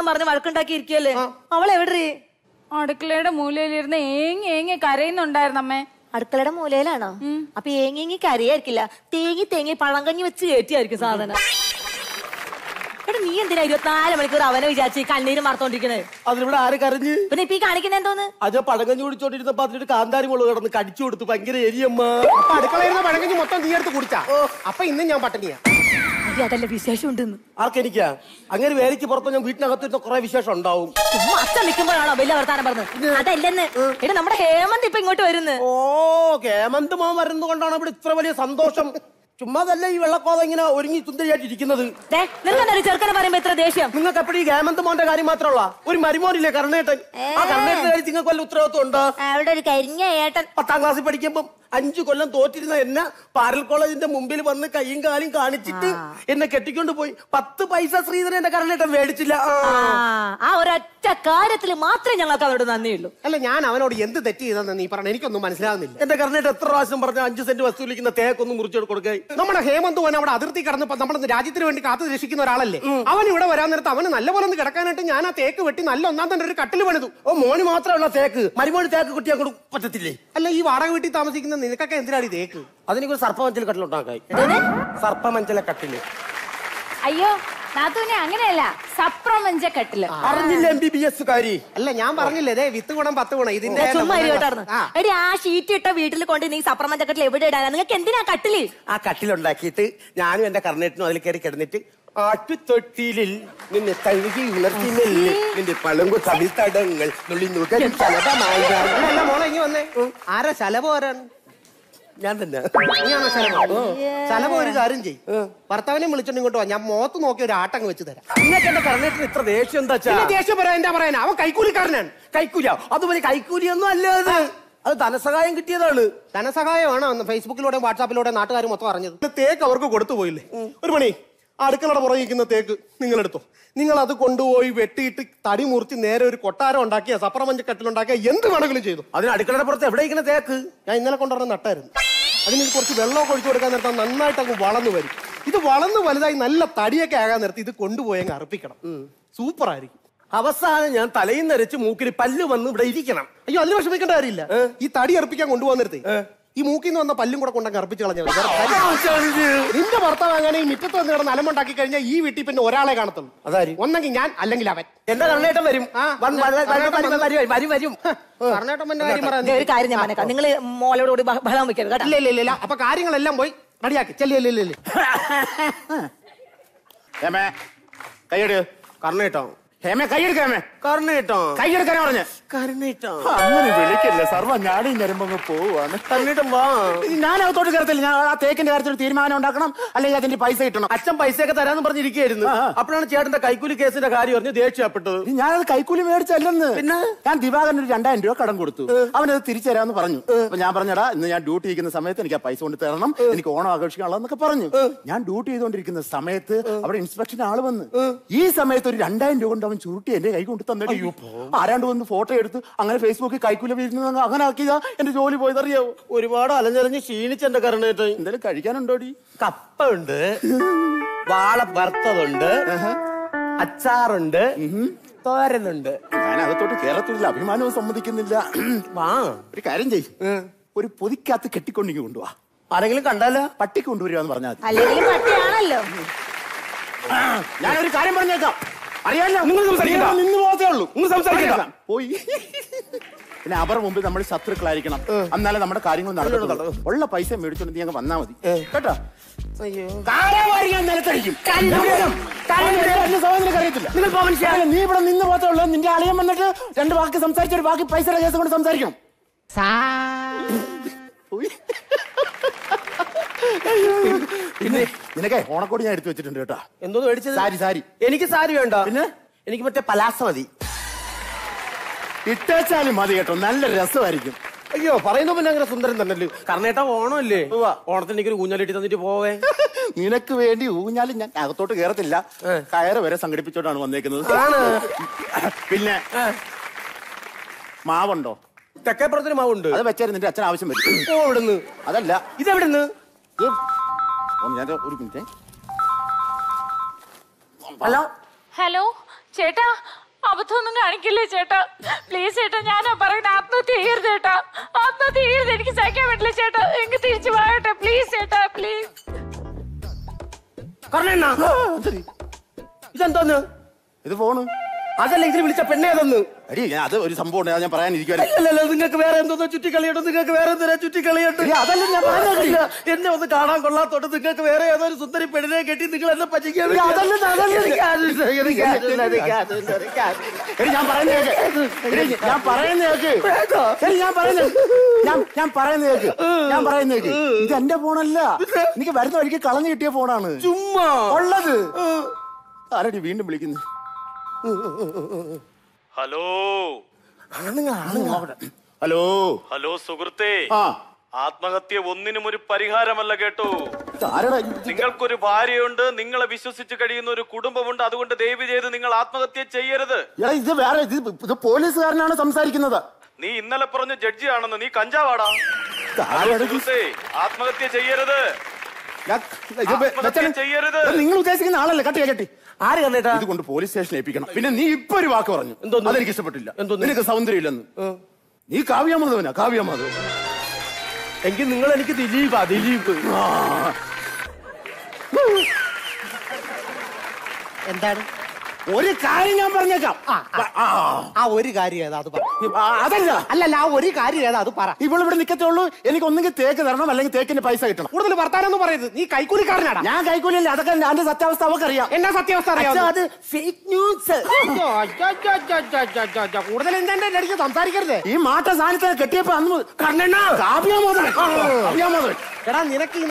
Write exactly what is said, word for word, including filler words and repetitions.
പറഞ്ഞ് വഴക്കുണ്ടാക്കി ഇരിക്കല്ലേ. അവളെവിടെ? അടുക്കളയുടെ മൂലയിലിരുന്ന് ഏങ്ങി ഏങ്ങി കരയുന്നുണ്ടായിരുന്നമ്മേ. അടുക്കളയുടെ മൂലയിലാണോ? അപ്പൊ ഏങ്ങി കരയായിരിക്കില്ല, തേങ്ങി തേങ്ങി പഴങ്കഞ്ഞി വെച്ച് കയറ്റിയായിരിക്കും സാധനം. എടാ നീ എന്തിനാ ഇരുപത്തിനാല് മണിക്കൂർ അവനെ വിചാരിച്ച് കണ്ണീര് മറത്തോണ്ടിരിക്കണേ? അതിനിവിടെ ആര് കരഞ്ഞ്? പിന്നെ ഇപ്പൊ ഈ കാണിക്കുന്ന എന്തോന്ന്? അത് പഴങ്കഞ്ഞി കുടിച്ചോണ്ടിരുന്നപ്പോ അതിനൊരു കാന്താരി മുളക് കിടന്ന് കടിച്ചു കൊടുത്തു. ഭയങ്കര എരിയമ്മ. അപ്പൊ അടുക്കളയിരുന്ന പഴങ്കഞ്ഞി മൊത്തം നീ എടുത്ത് കുടിച്ചാ? അപ്പൊ ഇന്ന് ഞാൻ പട്ടിണിയാ. അതല്ല വിശേഷം ഉണ്ടെന്ന്. ആർക്കെനിക്കാ? അങ്ങനെ വേലയ്ക്ക് പുറത്ത് ഞാൻ വീട്ടിനകത്ത് കുറെ വിശേഷം ഉണ്ടാവും. അച്ഛൻ നിൽക്കുമ്പോഴാണോ വലിയ വർത്താനം പറഞ്ഞത്? അതല്ലെന്ന്. എടാ നമ്മുടെ ഹേമന്ത് ഇപ്പൊ ഇങ്ങോട്ട് വരുന്നു. ഓ, ഹേമന്ത് മോൻ വരുന്നത് കൊണ്ടാണ് ഇവിടെ ഇത്ര വലിയ സന്തോഷം. ചുമ്മാതല്ല ഈ വെള്ളക്കോത ഇങ്ങനെ ഒരുങ്ങി സുന്ദരിയായിട്ട് ഇരിക്കുന്നത്. നിങ്ങൾക്ക് ചെറുക്കനെ പറയുമ്പോ ഇത്ര ദേഷ്യം? നിങ്ങൾക്ക് എപ്പോഴും ഈ ഹേമന്ത് മോന്റെ കാര്യം മാത്രമുള്ള ഒരു മരുമോനില്ലേ കർണേട്ടൻ? ആ കർണേട്ടന്റെ കാര്യം നിങ്ങൾക്ക് വല്ല ഉത്തരവാദിത്വം ഉണ്ടോ? അവിടെ ഒരു കരിഞ്ഞ ഏട്ടൻ പത്താം ക്ലാസ്സിൽ പഠിക്കുമ്പോ അഞ്ചു കൊല്ലം തോറ്റിരുന്ന എന്നെ പാരൽ കോളേജിന്റെ മുമ്പിൽ വന്ന് കൈയും കാലും കാണിച്ചിട്ട് എന്നെ കെട്ടിക്കൊണ്ട് പോയി. പത്ത് പൈസ ശ്രീധരൻ എന്റെ കർണേട്ടൻ മേടിച്ചില്ല. ആ ഒരൊറ്റ കാര്യത്തിൽ മാത്രമേ ഞങ്ങൾക്ക് അവരോട് നന്ദിയുള്ളൂ. അല്ല, ഞാൻ അവനോട് എന്ത് തെറ്റ് ചെയ്തെന്ന് നീ പറഞ്ഞ എനിക്കൊന്നും മനസ്സിലാകുന്നില്ല. എന്റെ കർണേട്ടൻ എത്ര പ്രാവശ്യം പറഞ്ഞ അഞ്ച് സെന്റ് വസ്തുവിലിരിക്കുന്ന തേക്കൊന്നും മുറിച്ചെടുത്ത് കൊടുക്കുക. നമ്മുടെ ഹേമന്ത് മോൻ അവിടെ അതിർത്തി കടന്നപ്പോ നമ്മുടെ രാജ്യത്തിന് വേണ്ടി കാത്തു രക്ഷിക്കുന്ന ഒരാളല്ലേ അവൻ. ഇവിടെ വരാൻ നേരത്ത് അവന് നല്ലപോലെ ഒന്ന് കിടക്കാനായിട്ട് ഞാൻ ആ തേക്ക് വെട്ടി നല്ല ഒന്നാം തന്നെ ഒരു കട്ടിൽ പണിതു. ഓ, മോന് മാത്രമുള്ള തേക്ക്, മരുമോന് തേക്ക് കുട്ടിയെ കൊണ്ട് പറ്റത്തില്ലേ? അല്ല, ഈ വാടക വീട്ടിൽ താമസിക്കുന്ന നിനക്കൊക്കെ എന്തിനാണ് ഈ തേക്ക്? അതിനൊരു സർപ്പമഞ്ചൽ കട്ടിലുണ്ടാക്കായി. സർപ്പമഞ്ചല കട്ടില്. അയ്യോ നാത്തൂനെ, അങ്ങനെയല്ല, സപ്രമഞ്ച കട്ടില്. അറിഞ്ഞില്ല എം ബി ബി എസ് കാരി. അല്ല, ഞാൻ പറഞ്ഞില്ലേ ദേ വിത്ത് ഗുണം പത്ത് ഗുണം. ഇതിന്റെ എടി ആ ഷീറ്റ് ഇട്ട വീട്ടിൽ കൊണ്ട് നീ സപ്രമഞ്ച കട്ടിൽ എവിടെ ഇടാനാ? നിങ്ങൾക്ക് എന്തിനാ കട്ടില്? ആ കട്ടിലുണ്ടാക്കിയിട്ട് ഞാനും എന്റെ കർണേട്ടനും അതിൽ കയറി കിടന്നിട്ട് ആട്ടുതൊട്ടിലിൽ നിന്നെ തഴുകി ഉണർത്തി നെല്ല് നിന്റെ പളുങ്കു തമിഴ്ത്തടങ്ങൾ മോളെ ഇനി വന്നേ. ആരാ ശലഭം? ആരാണ്? ഞാൻ തന്നെ. നീയാണോ ശലഭം? ശലഭം ഒരു കാര്യം ചെയ്യും, ഭർത്താവിനെ വിളിച്ചോണ്ട് ഇങ്ങോട്ട് വാ, ഞാൻ മുഖത്ത് നോക്കി ഒരു ആട്ടങ്ങ് വെച്ച് തരാം. നിങ്ങൾക്ക് എന്റെ കർണേട്ടന് ഇത്ര ദേഷ്യം എന്താ? ദേഷ്യം പറയാൻ എന്താ പറയാൻ? അവൻ കൈക്കൂലിക്കാരനാണ്. കൈക്കൂലിയോ? അതുപോലെ കൈക്കൂലിയൊന്നും അല്ലാതെ അത് ധനസഹായം കിട്ടിയതാണ്. ധനസഹായമാണ് ഫേസ്ബുക്കിലൂടെ വാട്സാപ്പിലൂടെ നാട്ടുകാർ മൊത്തം അറിഞ്ഞത്. തേക്ക് അവർക്ക് കൊടുത്തു പോയില്ലേ? ഒരു മണി അടുക്കളയുടെ പുറകിരിക്കുന്ന തേക്ക് നിങ്ങളെടുത്തോ. നിങ്ങൾ അത് കൊണ്ടുപോയി വെട്ടിയിട്ട് തടി മുറിച്ച് നേരെ ഒരു കൊട്ടാരം ഉണ്ടാക്കിയ സപ്രമഞ്ച കട്ടിലുണ്ടാക്കിയ എന്ത് വേണമെങ്കിലും ചെയ്തു. അതിന് അടുക്കളയുടെ പുറത്ത് എവിടെ ഇരിക്കുന്ന തേക്ക്? ഞാൻ ഇന്നലെ കൊണ്ടുവരുന്ന നട്ടായിരുന്നു. അതിന് കുറച്ച് വെള്ളമൊക്കെ ഒഴിച്ചു കൊടുക്കാൻ നേരത്തെ നന്നായിട്ട് അങ്ങ് വളർന്നു വരും. ഇത് വളർന്ന് വലുതായി നല്ല തടിയൊക്കെ ആകാൻ നേരത്തെ ഇത് കൊണ്ടുപോയി അങ്ങ് അർപ്പിക്കണം. സൂപ്പർ ആയിരിക്കും. അവസാനം ഞാൻ തലയിൽ നരച്ച് മൂക്കിൽ പല്ല് വന്ന് ഇവിടെ ഇരിക്കണം. അയ്യോ, അതിന് വിഷമിക്കേണ്ട കാര്യമില്ല. ഈ തടി അർപ്പിക്കാൻ കൊണ്ടുപോകുന്നിടത്ത് ഈ മൂക്കിൽ നിന്ന് വന്ന പല്ലും കൂടെ കൊണ്ടങ്ങ് അർപ്പിച്ച് കളഞ്ഞാൽ നിന്റെ ഭർത്താവ് അങ്ങനെ ഈ മുറ്റത്ത് വന്ന് കിടന്ന് അലമുണ്ടാക്കി കഴിഞ്ഞാൽ ഈ വീട്ടിൽ പിന്നെ ഒരാളെ കാണത്തുള്ളൂ. അതായിരിക്കും ഒന്നെങ്കിൽ ഞാൻ, അല്ലെങ്കിൽ അവൻ. എന്റെ കർണേട്ടൻ വരും. ഒരു കാര്യം ഞാൻ പറഞ്ഞേക്കാം, നിങ്ങൾ മോളോട് കൂടി ബഹളം വെക്കരുത് കേട്ടോ. ഇല്ല ഇല്ല. അപ്പൊ കാര്യങ്ങളെല്ലാം പോയി റെഡിയാക്കി ചെല്ലിയല്ലേ. കൈയ്യട് കർണേട്ടോ. ഹേമേ കൈയെടുക്കാമേ. കർണേട്ടോ കൈയെടുക്കാനാ പറഞ്ഞേ. കർണേട്ടോ അങ്ങനെ വിളിക്കല്ലേ, സർവ്വ ഞാടി ഞരമ്പോ പോവാണ്. കർണേട്ടൻ വാ. ഞാൻ അകത്തോട്ട് കയറത്തില്ല. ഞാൻ ആ തേക്കിന്റെ കാര്യത്തിൽ തീരുമാനം ഉണ്ടാക്കണം, അല്ലെങ്കിൽ അതിന്റെ പൈസ കിട്ടണം. അച്ഛൻ പൈസയൊക്കെ തരാന്ന് പറഞ്ഞിരിക്കുകയായിരുന്നു. അപ്പോഴാണ് ചേട്ടന്റെ കൈക്കൂലി കേസിന്റെ കാര്യം പറഞ്ഞ് ദേഷ്യപ്പെട്ടത്. ഞാനത് കൈക്കൂലി മേടിച്ചല്ലെന്ന്. പിന്നെ ഞാൻ ദിവാകരൻ ഒരു രണ്ടായിരം രൂപ കടം കൊടുത്തു. അവനത് തിരിച്ചു തരാമെന്ന് പറഞ്ഞു. അപ്പൊ ഞാൻ പറഞ്ഞടാ, ഇന്ന് ഞാൻ ഡ്യൂട്ടി ചെയ്യുന്ന സമയത്ത് എനിക്ക് ആ പൈസ കൊണ്ട് തരണം, എനിക്ക് ഓണം ആഘോഷിക്കാനുള്ളതെന്നൊക്കെ പറഞ്ഞു. ഞാൻ ഡ്യൂട്ടി ചെയ്തുകൊണ്ടിരിക്കുന്ന സമയത്ത് അവിടെ ഇൻസ്പെക്ഷൻ ആള് വന്ന് ഈ സമയത്ത് ഒരു രണ്ടായിരം രൂപ കൊണ്ട് അവൻ ചുരുട്ടി എന്റെ കൈ കൊണ്ട് തന്നിട്ട് ആരാണ്ട് വന്ന് ഫോട്ടോ എടുത്ത് അങ്ങനെ ഫേസ്ബുക്കിൽ കൈക്കൂലി വീഴുന്ന അങ്ങനെ ആക്കിയതാ എന്റെ ജോലി പോയതറിയാവോ. ഒരുപാട് അലഞ്ഞറിഞ്ഞ് ക്ഷീണിച്ച് എന്റെ കർണേട്ടൻ. എന്തായാലും കഴിക്കാനുണ്ടോടി? കപ്പ ഉണ്ട്, വാള വറുത്തതുണ്ട്, അച്ചാറുണ്ട്, തോരനുണ്ട്. ഞാൻ അകത്തോട്ട് കേരളത്തിലുള്ള അഭിമാനവും സമ്മതിക്കുന്നില്ല. വാ, ഒരു കാര്യം ചെയ്യ്, ഒരു പൊതിക്കകത്ത് കെട്ടിക്കൊണ്ടെങ്കിൽ കൊണ്ടുവാ. ആരെങ്കിലും കണ്ടാലോ? പട്ടിക്ക് കൊണ്ടുവരുവാന്ന് പറഞ്ഞാൽ മതി. അല്ലെങ്കിൽ പട്ടിയാണല്ലോ. ഞാനൊരു കാര്യം പറഞ്ഞേക്കാം, അറിയാലോ. നിങ്ങൾ സംസാരിക്കണ്ട, നിന്ന് പോകത്തേ ഉള്ളൂ. നിങ്ങൾ സംസാരിക്കണ്ട. പോയി. പിന്നെ അവരുടെ മുമ്പിൽ നമ്മൾ ശത്രുക്കളായിരിക്കണം, എന്നാലേ നമ്മുടെ കാര്യങ്ങൾ നടക്കുള്ളൂ. ഉള്ള പൈസ മേടിച്ചോണ്ട് നീ അങ്ങ് വന്നാ മതി കേട്ടോ. നിലത്തടിക്കും. നീ ഇവിടെ നിന്ന് പോകത്തേ ഉള്ളൂ. നിന്റെ അളിയൻ വന്നിട്ട് രണ്ട് വാക്ക് സംസാരിച്ചൊരു ബാക്കി പൈസയുടെ കേസ് കൊണ്ട് സംസാരിക്കണം. പിന്നെ നിനക്കേ ഓണക്കോടി ഞാൻ എടുത്തു വെച്ചിട്ടുണ്ട് കേട്ടോ. എന്തോന്ന് മേടിച്ചത്? സാരി. സാരി എനിക്ക് സാരി വേണ്ട, പിന്നെ എനിക്ക് മറ്റേ പലാസ മതി. ഇട്ടേച്ചാലും മതി കേട്ടോ, നല്ല രസമായിരിക്കും. അയ്യോ, പറയുമ്പോ പിന്നെ അങ്ങനെ സുന്ദരൻ തന്നല്ലോ. കർണേട്ട ഓണമല്ലേ, ഓണത്തിന് എനിക്കൊരു ഊഞ്ഞാലിട്ട് തന്നിട്ട് പോവേ. നിനക്ക് വേണ്ടി ഊഞ്ഞാലും ഞാൻ അകത്തോട്ട് കേറത്തില്ല, കയറ് വരെ സംഘടിപ്പിച്ചോട്ടാണ് വന്നേക്കുന്നത്. പിന്നെ മാവുണ്ടോ? തെക്കേപ്പുറത്തിന് മാവുണ്ട്, അത് വെച്ചാലും നിന്റെ അച്ഛൻ ആവശ്യം വരും. ഓ, ഇവിടുന്ന്. അതല്ല, ഇതെവിടുന്ന്? ഞാൻ ഒരു മിനിറ്റ്. ഹലോ ഹലോ, ചേട്ടാ അബദ്ധമൊന്നും കാണിക്കില്ലേ ചേട്ടാ, പ്ലീസ് ചേട്ടാ. ഞാനാ പറയുന്നത്, ആത്മഹത്യ ചെയ്യരുത് ചേട്ടാ, ആത്മഹത്യ ചെയ്യരുത്. എനിക്ക് സഹിക്കാൻ പറ്റില്ല ചേട്ടാ, എനിക്ക് തിരിച്ചു പോകട്ടെ പ്ലീസ് ചേട്ടാ, പ്ലീസ്. ഇതെന്തോന്ന്? ഇത് ഫോണ്. അതല്ല, ഇതിൽ വിളിച്ച പെണ്ണേതൊന്ന്. അടി അത് ഒരു സംഭവം ഞാൻ പറയാനിരിക്കുവായിരുന്നു. അല്ലല്ലോ, നിങ്ങൾക്ക് വേറെ എന്തോന്നോ ചുറ്റിക്കളിയുണ്ട്, നിങ്ങൾക്ക് വേറെ എന്തിനാ ചുറ്റിക്കളിയുണ്ട്? അതല്ല ഞാൻ പറഞ്ഞില്ല, എന്നെ ഒന്ന് കാണാൻ കൊള്ളാത്തോട്ട് നിങ്ങൾക്ക് വേറെ ഏതോ ഒരു സുന്ദരി പെണ്ണിനെ കെട്ടി നിങ്ങൾ എന്നെ പറ്റിക്കാണ്. ഞാൻ പറയുന്നത് ഞാൻ പറയുന്നേക്ക് ഞാൻ പറയുന്നത് ഞാൻ പറയുന്നേക്ക് ഞാൻ പറയുന്നേക്ക് ഇത് എന്റെ ഫോണല്ല, എനിക്ക് വരുന്ന വഴിക്ക് കളഞ്ഞു കിട്ടിയ ഫോണാണ്. ചുമ്മാ ഉള്ളത്. ആരടി വീണ്ടും വിളിക്കുന്നു? ഹലോ ഹലോ ഹലോ സുഹൃത്തേ, ആ ആത്മഹത്യ ഒന്നിനും ഒരു പരിഹാരമല്ല കേട്ടോ. ആരടാ? നിങ്ങൾക്കൊരു ഭാര്യയുണ്ട്, നിങ്ങളെ വിശ്വസിച്ച് കഴിയുന്ന ഒരു കുടുംബമുണ്ട്. അതുകൊണ്ട് ദയവ് ചെയ്ത് നിങ്ങൾ ആത്മഹത്യ ചെയ്യരുത്. എടാ ഇത് വേറെ ഇത് പോലീസുകാരനാണ് സംസാരിക്കുന്നത്. നീ ഇന്നലെ പറഞ്ഞ ജഡ്ജി ആണെന്ന്. നീ കഞ്ചാവാടാ. സുഹൃത്തേ, ആത്മഹത്യ ചെയ്യരുത്, ആത്മഹത്യ ചെയ്യരുത്. നിങ്ങൾ ഉദ്ദേശിക്കുന്ന ആളല്ലേ? കട്ടി കട്ടി ആര് കണ്ടേട്ടാ? ഇത് കൊണ്ട് പോലീസ് സ്റ്റേഷനിൽ ഏൽപ്പിക്കണം. പിന്നെ നീ ഇപ്പൊ ഒരു വാക്ക് പറഞ്ഞു, എന്തോന്ന്? അതെനിക്ക് ഇഷ്ടപ്പെട്ടില്ല. എന്തോന്ന്? നിനക്ക് സൗന്ദര്യം ഇല്ലെന്ന്. നീ കാവ്യാമാധവനാ, കാവ്യാമാധവൻ. എങ്കിൽ നിങ്ങൾ എനിക്ക് ദിലീപാ, ദിലീപ്. എന്താണ്? ഒരു കാര്യം ഞാൻ പറഞ്ഞേക്കാം. ആ ഒരു കാര്യം ഏതാ അത് പറ. അതല്ല അല്ലല്ല, ആ ഒരു കാര്യം ഏതാ അത് പറ. ഇവളിവിടെ നിക്കത്തേ ഉള്ളൂ. എനിക്ക് ഒന്നെങ്കിൽ തേക്ക് തരണം, അല്ലെങ്കിൽ തേക്കിന്റെ പൈസ കിട്ടണം. കൂടുതൽ വർത്താനൊന്നും പറയരുത്. നീ കൈക്കൂലിക്കാരനാടാ. ഞാൻ കൈക്കൂലിയല്ല, അതൊക്കെ എന്റെ സത്യാവസ്ഥ അവക്കറിയാം. എന്നാ സത്യാവസ്ഥ അറിയാം? അത് ഫേക്ക് ന്യൂസ്. കൂടുതൽ എന്റെ അടിക്ക് സംസാരിക്കരുത്. ഈ മാട്ട സാധനത്തെ കെട്ടിയപ്പോ അന്ന് കാവ്യാമാധവൻ കാവ്യാമാധവൻ എടാ, നിനക്ക് ഈ